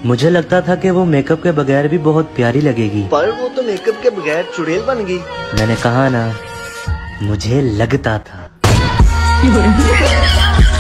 मुझे लगता था कि वो मेकअप के बगैर भी बहुत प्यारी लगेगी, पर वो तो मेकअप के बगैर चुड़ैल बन गई। मैंने कहा ना, मुझे लगता था।